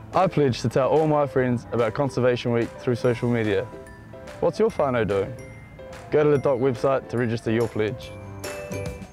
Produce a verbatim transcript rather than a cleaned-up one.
I pledge to tell all my friends about Conservation Week through social media. What's your whānau doing? Go to the D O C website to register your pledge.